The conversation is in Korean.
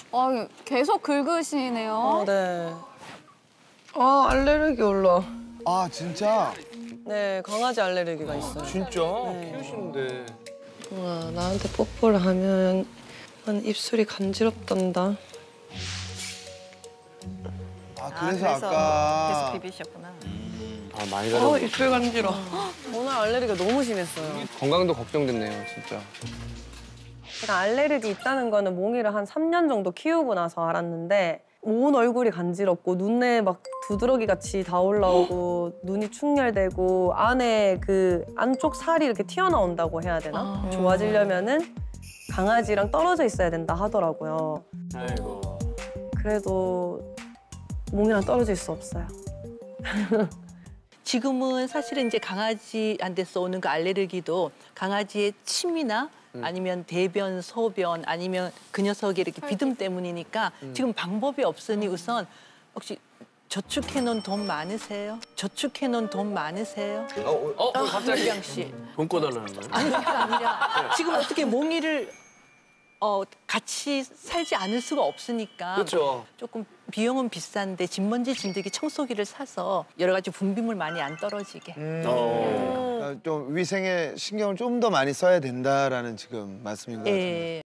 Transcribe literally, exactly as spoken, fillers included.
아, 계속 긁으시네요. 어, 네. 아, 알레르기 올라. 아, 진짜? 네, 강아지 알레르기가 있어요. 진짜? 네. 키우시는데. 와, 나한테 뽀뽀를 하면 난 입술이 간지럽단다. 아, 그래서 아까. 계속 비비셨구나. 아, 많이 어, 가려. 입술 간지러. 오늘 알레르기가 너무 심했어요. 건강도 걱정됐네요, 진짜. 제가 알레르기 있다는 거는 몽이를 한 삼 년 정도 키우고 나서 알았는데 온 얼굴이 간지럽고 눈에 막 두드러기 같이 다 올라오고 눈이 충혈되고 안에 그 안쪽 살이 이렇게 튀어나온다고 해야 되나? 아. 좋아지려면은 강아지랑 떨어져 있어야 된다 하더라고요. 아이고. 그래도 몽이랑 떨어질 수 없어요. 지금은 사실은 이제 강아지한테서 오는 그 알레르기도 강아지의 침이나 음. 아니면 대변, 소변 아니면 그 녀석의 이렇게 비듬 때문이니까 음. 지금 방법이 없으니 우선 혹시 저축해놓은 돈 많으세요? 저축해놓은 돈 많으세요? 어, 어, 갑자기. 유경 씨. 돈 꺼달라는 거예요? 아니 그게 아니라 지금 어떻게 몽이를 어, 같이 살지 않을 수가 없으니까 그렇죠. 조금 비용은 비싼데 진먼지 진드기 청소기를 사서 여러 가지 분비물 많이 안 떨어지게. 음. 어. 좀 위생에 신경을 좀 더 많이 써야 된다라는 지금 말씀인 것 같은데. 예.